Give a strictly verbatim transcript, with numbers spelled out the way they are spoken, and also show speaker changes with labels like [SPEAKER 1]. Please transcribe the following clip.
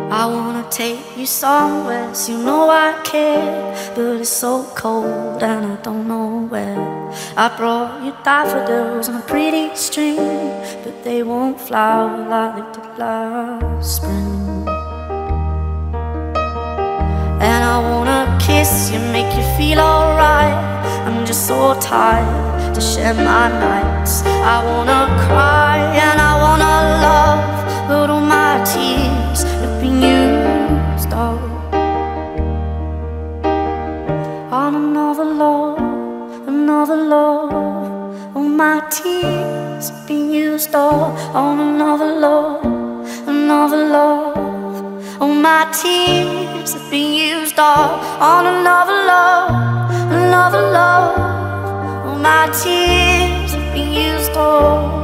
[SPEAKER 1] I wanna take you somewhere, so you know I care. But it's so cold and I don't know where. I brought you daffodils on a pretty string, but they won't flower like they did last spring. And I wanna kiss you, make you feel alright. I'm just so tired to share my nights. I wanna cry and I wanna love, but all my tears have been used up on another love, another love. All my tears have been used up on another love, another love. All my tears have been used up on another love, another love. All my tears have been used up.